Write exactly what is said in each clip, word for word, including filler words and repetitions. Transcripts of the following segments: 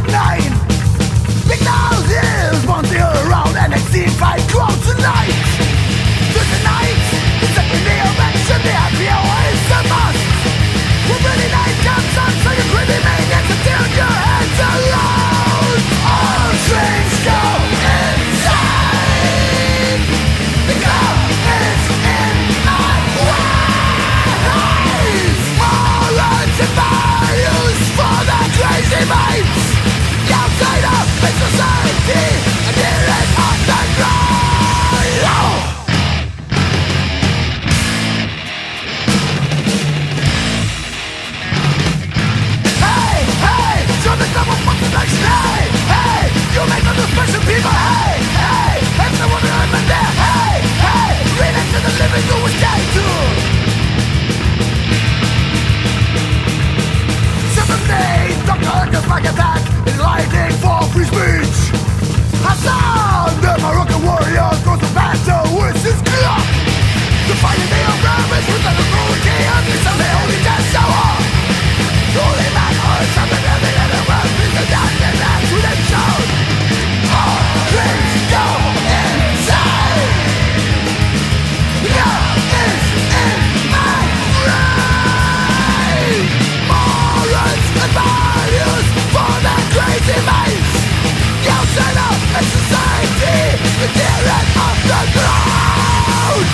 nine. Big noses wander around and exceed-fight crowd tonight. To tonight, the second day of action, the happy hour is a must. When really night comes on, so you creepy maniacs and turn your heads alone. All dreams go insane. The girl is in my eyes. Morals and values for the crazy minds. The outsider in society, and here is underground. Oh. Hey, hey, you make all the special people. Hey, hey, that's the one that I'm in there. Hey, hey, relate to the living who was dead too. Seven-day Doctor Eckers attack is lighting for free speech. Hassan, the Moroccan warrior, goes to battle with his clock. The fighting they are ravaged with the cruelty of this only death shower. Holy man, or something in the other world, is the dance and that's who they showed. All dreams go insane. The girl is in my brain. Morals and values for the crazy minds. The outsider in society, the tyrant of the ground.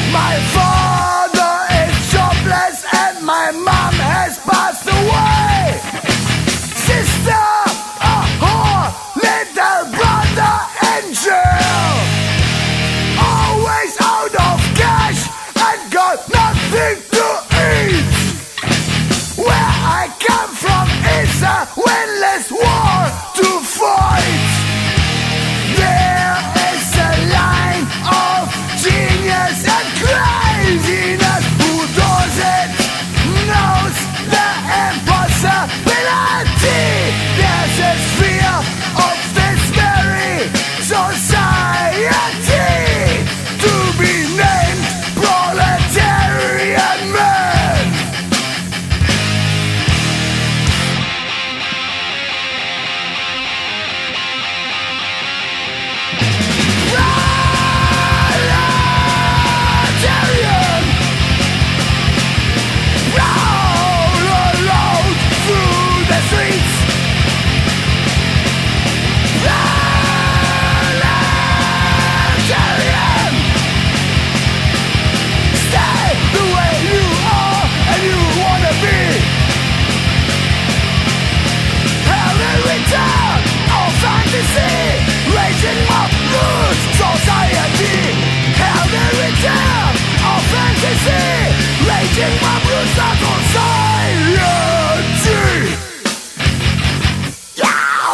My father is jobless and my mom has passed away. Sister, a whore, little brother in jail. Always out of cash and got nothing to eat. Where I come from is a windless war to fight. There is a line of genius and craziness. Who does it knows the impossibility. There's a sphere of this very society to be named proletarian man. Proletarian. Roll alone through the streets. Proletarian. Stay the way you are and you wanna be. Hell in return of fantasy, raging up loose society. Hell in return of fantasy, raging up loose society. Yeah!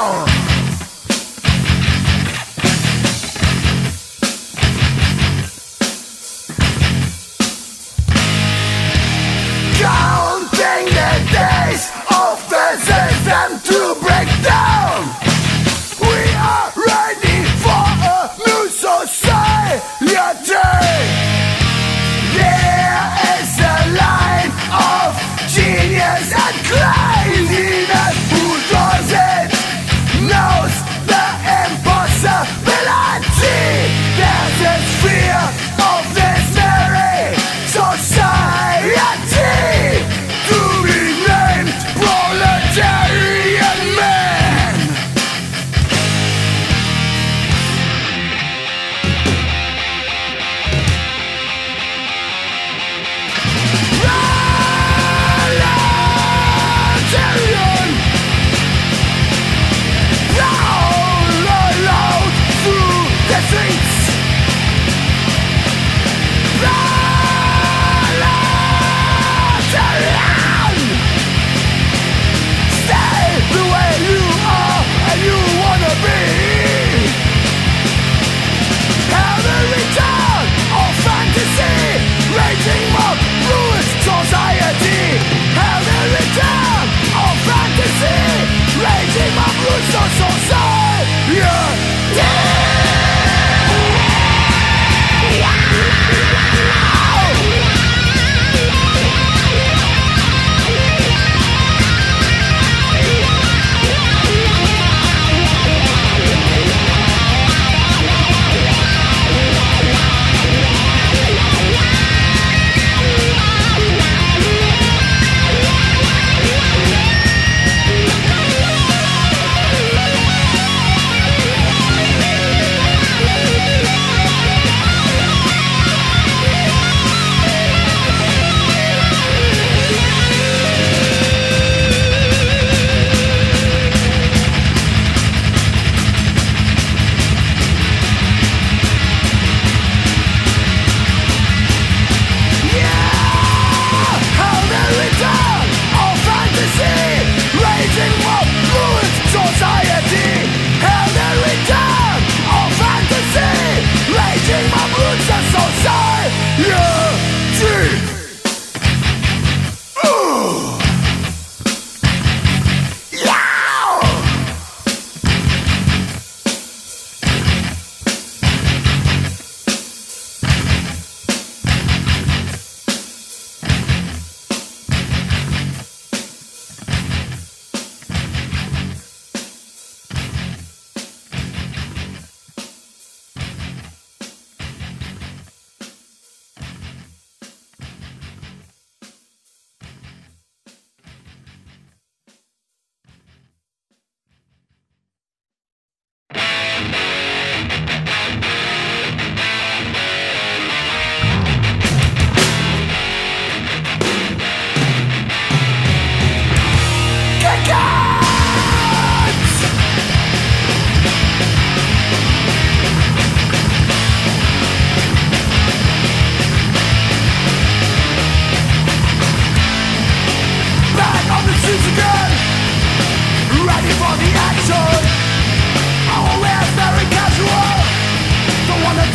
Counting the days of the system to break down. We are ready for a new society. There is a line of genius and craziness. Who does it knows the impossibility. There's a sphere of this very society to be named proletarian man. Proletarian. Roll alone through the streets. Proletarian. Stay the way you are and you wanna be. Have a return of fantasy, raging up ruins society. Have a return of fantasy, raging up ruins of society. Yeah.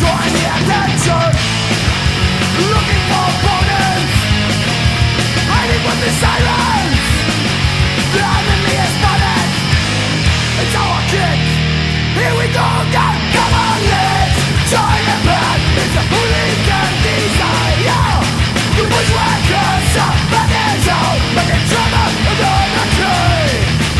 drawing the attention, looking for opponents, hiding with the silence. The enemy is spotted. It's our kick. Here we go again. Come on, let's join the band. It's a hooligan desire. The bushwhackers up and it's out, making trouble another tree.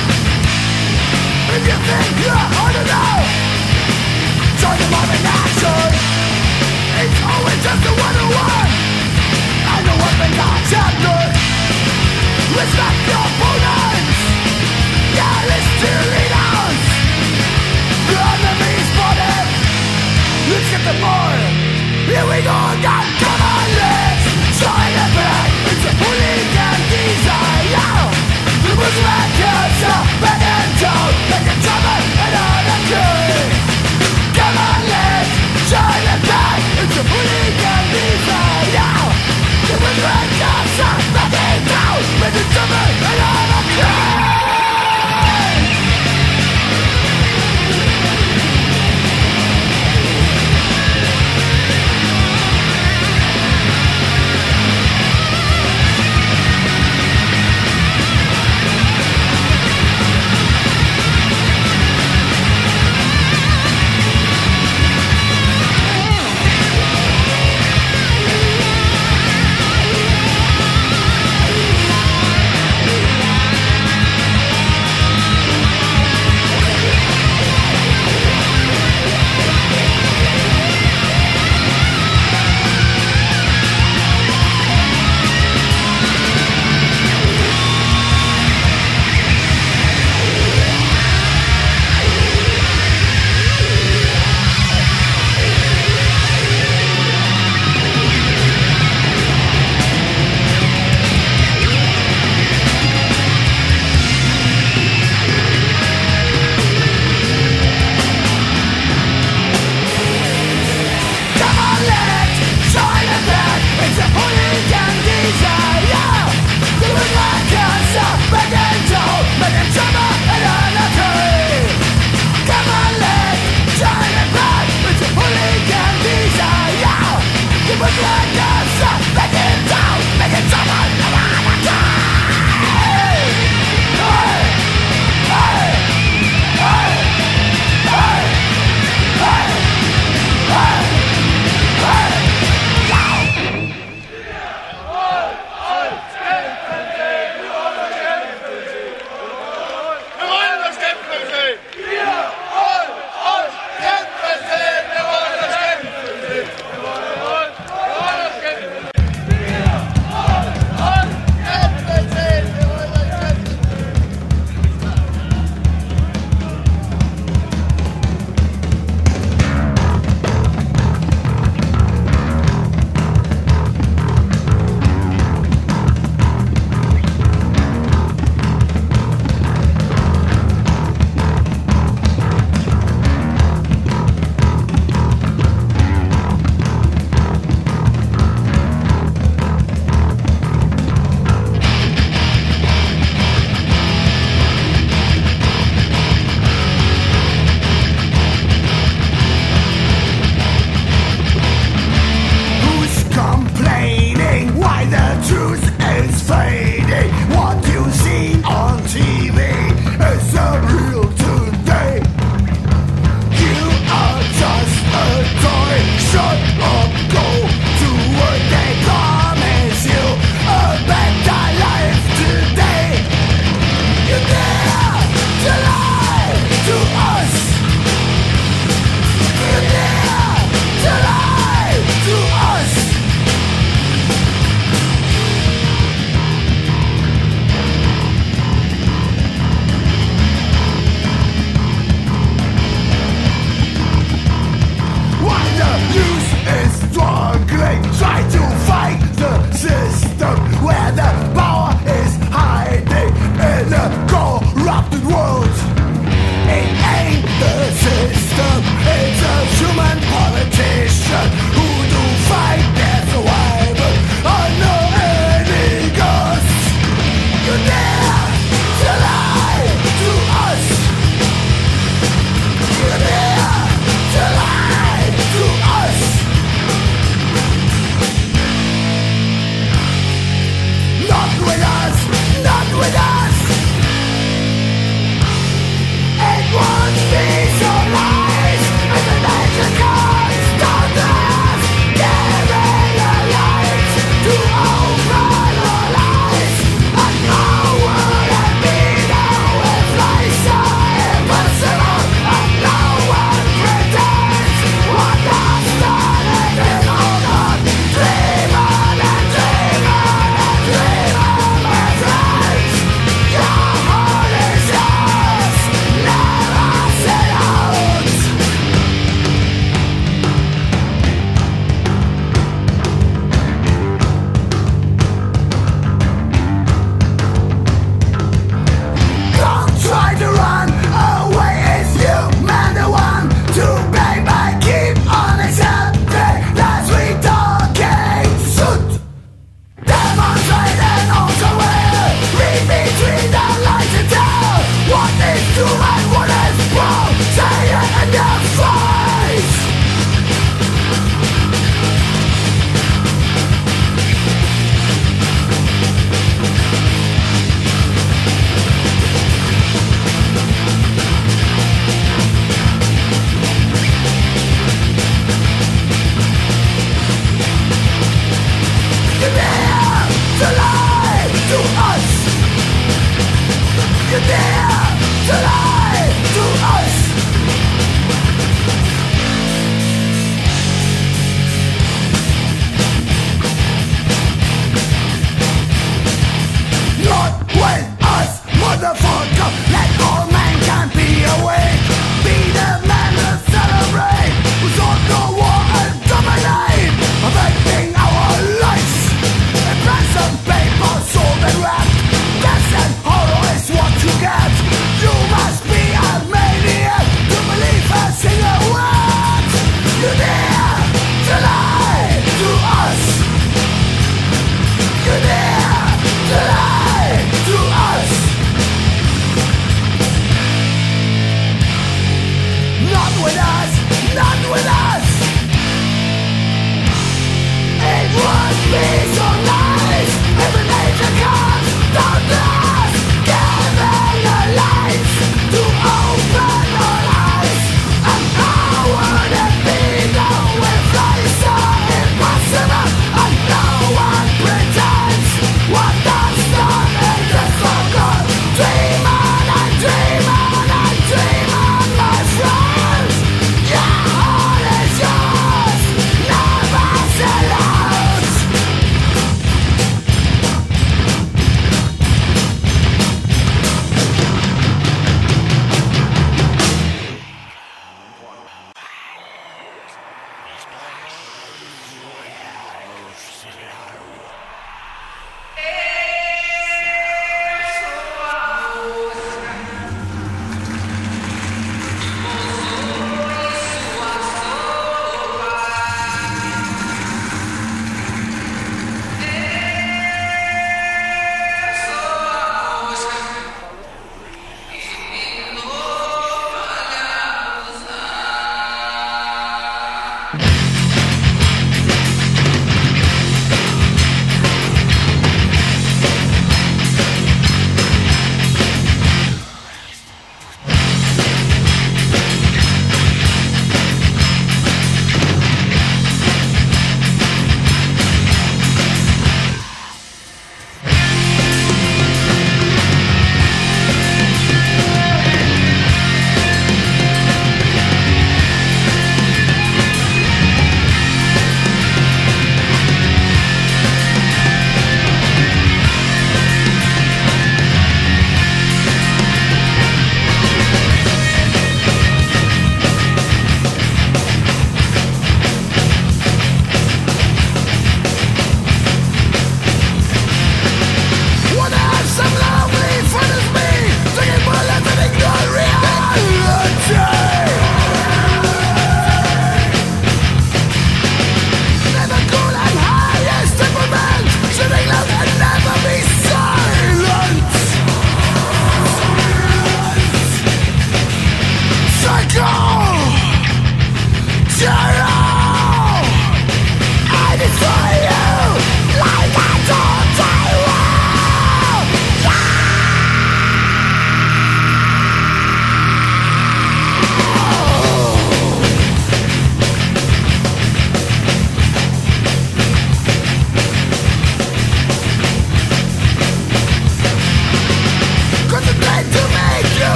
If you think you're hard enough, join the mob in action. It's always just a one-on-one, and the weapons are champion. Respect your opponents. Yeah, listen to your leaders. The enemy is spotted. Let's get the board. Here we go again. Come on, let's join the band. It's a hooligan desire. The bushwhackers up and in town, making trouble another tree. Come on, let's join the band. It's a hooligan desire. The bushwhackers up and in town, making trouble another tree.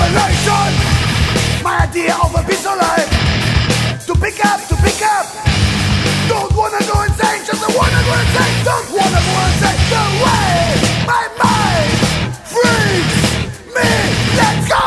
revelation. My idea of a peaceful life. To pick up, to pick up. Don't wanna go insane, just I wanna go insane. Don't wanna go insane. The way my mind frees me. Let's go.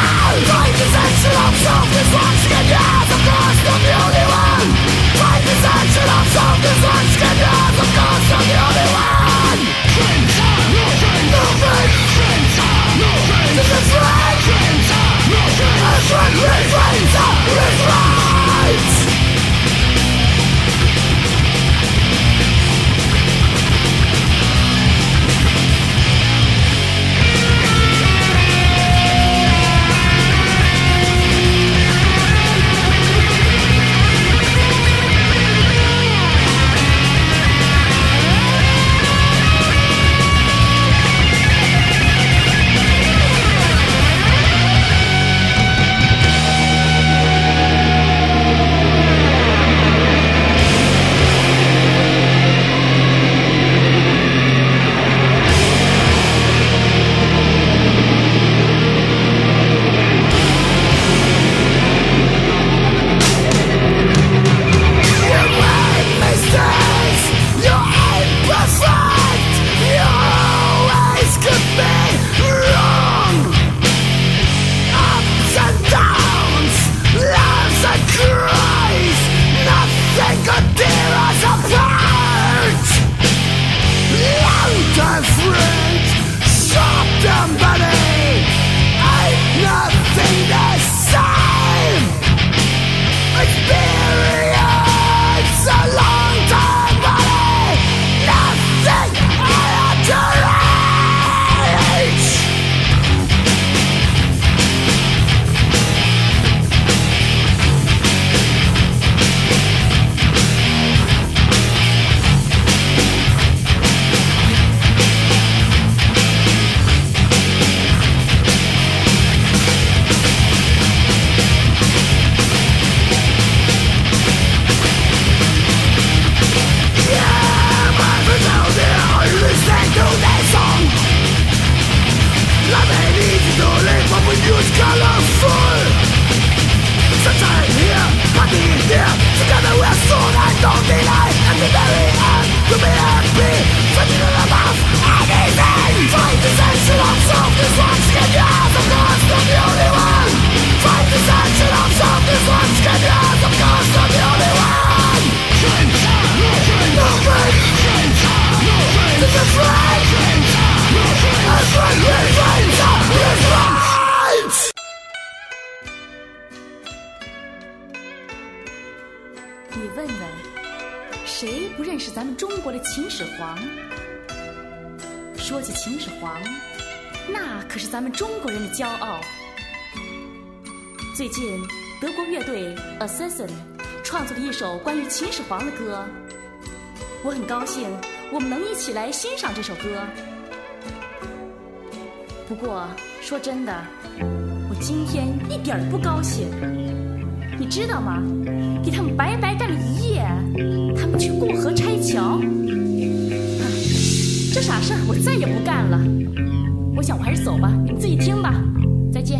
Fight this you is colorful. Sunshine here, party there. Together we are strong and don't deny. At the very end, we'll be happy. Something in the mouth, anything. Find the sensation of self-destruction. Yes, of course, not the only one. Find the sensation of self-destruction. Yes, of course, not the only one. Change time, no change. No change. Change time, no change. This is right. Change time, no change. That's right, we're right. That's right. 你问问，谁不认识咱们中国的秦始皇？说起秦始皇，那可是咱们中国人的骄傲。最近，德国乐队 Assassin 创作了一首关于秦始皇的歌，我很高兴我们能一起来欣赏这首歌。不过，说真的，我今天一点儿不高兴。你知道吗？给他们白白干了一夜，他们去过河拆桥。这傻事儿我再也不干了。我想我还是走吧，你们自己听吧。再见。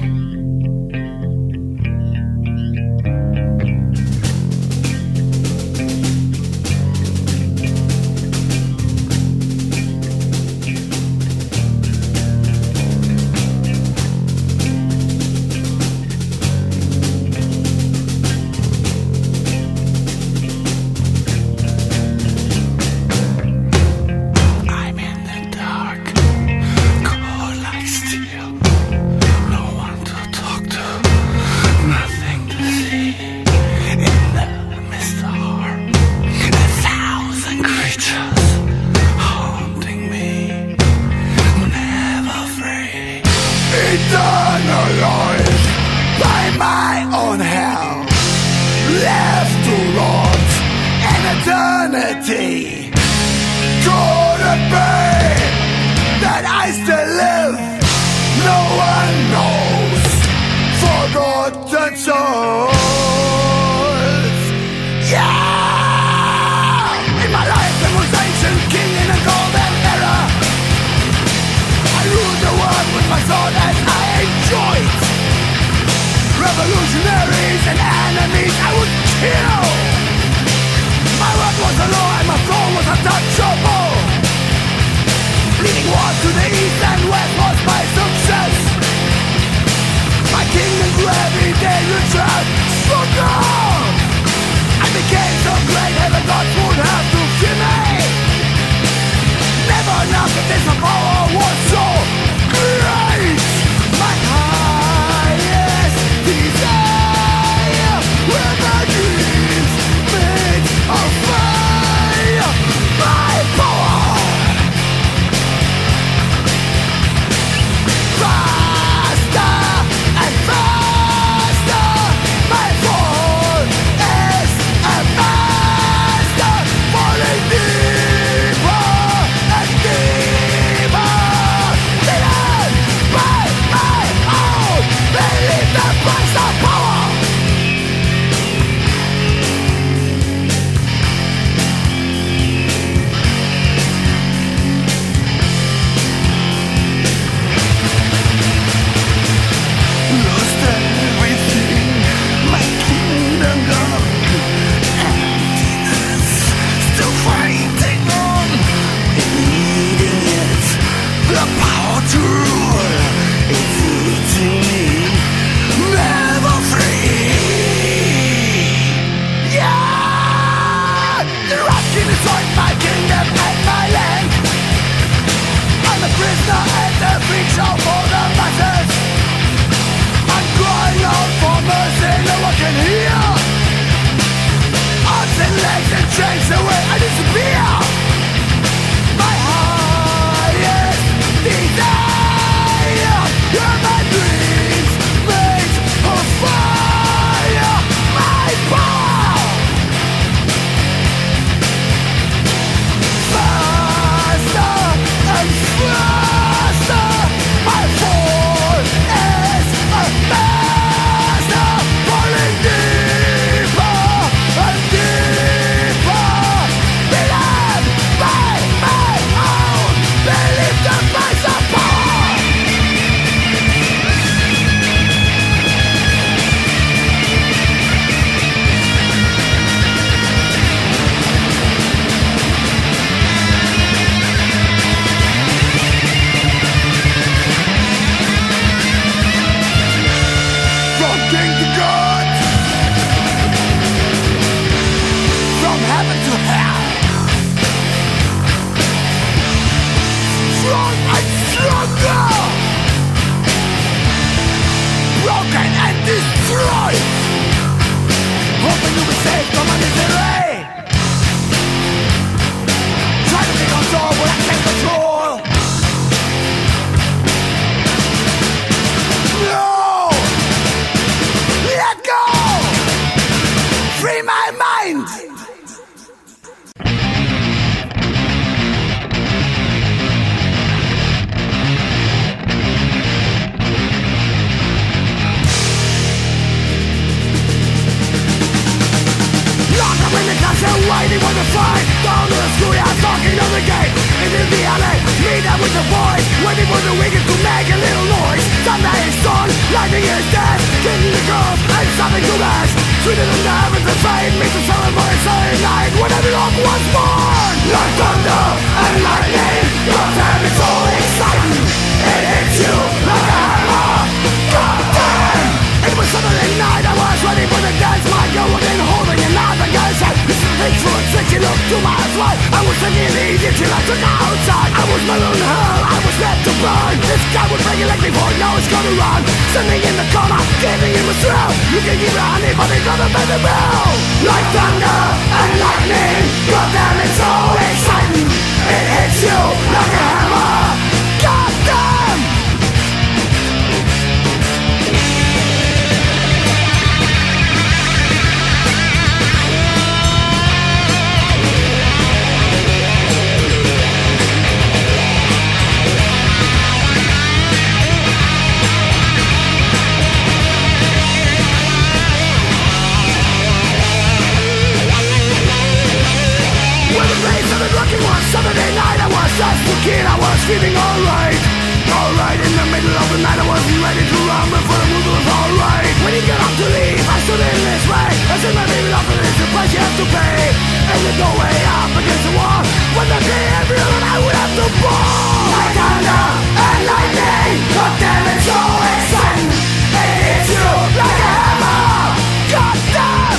Eternalized by my own hell, left to rot an eternity. Could it be that I still live? No one knows. Forgotten souls. Yeah! In my life there was ancient king in a golden era. I ruled the world with my sword as I enjoyed. Revolutionaries and enemies I would kill. My word was the law and my throne was untouchable. Leading wars to the east and west was my success. My kingdom grew every day richer, stronger. I became so great heaven gods would have to fear me. Never enough that this power was so great. My highest desire were my dreams made of fire. My power fight down to the schoolyard, talking on the gate. Into the alley, meet up with the boys, waiting for the weekend to make a little noise. Sunday is dawn, lightning is dead, kicking the girls and something to rest. Sweeter than the heavens and fate, meets the sun for a Saturday night when every love was born. Like thunder and lightning, your time is so exciting. It hits you like a hammer. God damn! It was Saturday night, I was ready for the dance. My girl was in holding another guy's hand. This is the thing and six, she looked two miles away. I was thinking easy till I took her outside. I was mellow in hell, I was meant to burn. This guy would break it like before, now it's gonna run. Standing in the corner, giving him a thrill. You can give her honey, but it's gonna pay the bill. Like thunder and lightning, God damn, it's so exciting. It hits you like a hammer. God damn! Saturday night, I was just a kid, I was feeling alright. Alright, in the middle of the night, I wasn't ready to run, but for the mood was alright. When he got up to leave, I stood in his way. I said, my baby, love is the price you have to pay. And there's no way up against the wall. When the day I real and I would have to fall. Like thunder and lightning, God damn, it's so exciting. It hits you like a hammer. God damn!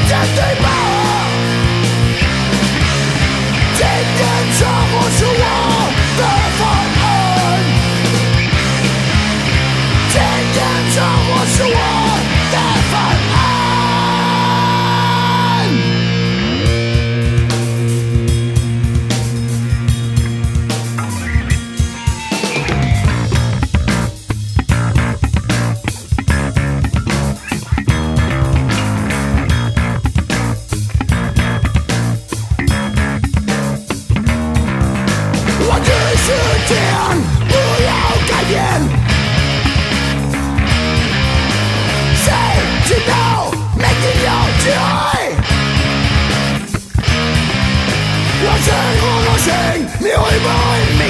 见，对吧？今天车祸是我的犯案，今天车祸是我的犯案。这样不要改变，谁知道没定有机会？我生活多行，你会不会明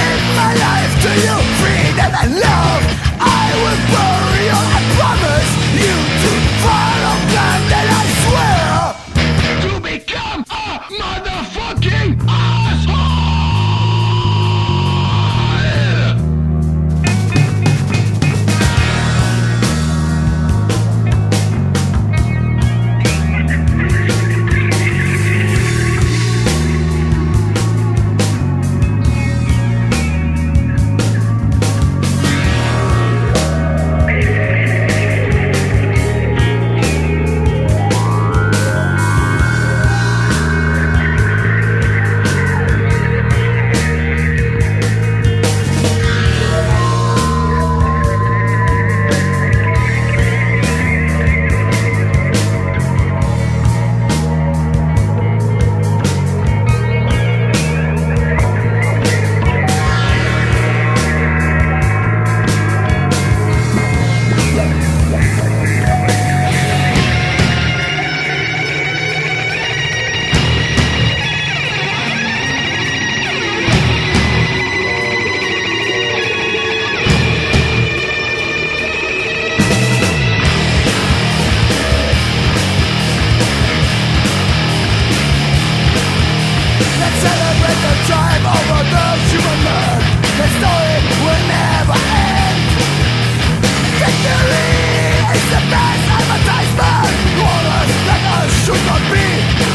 白？Freedom and love, I will bury all I promise. The best advertisement, lawless like us should not be.